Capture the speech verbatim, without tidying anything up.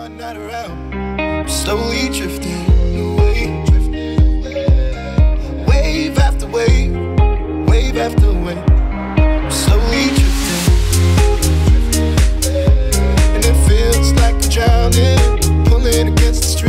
you're not around, I'm slowly drifting away. Wave after wave, wave after wave, I'm slowly drifting. And it feels like I'm drowning, pulling against the street.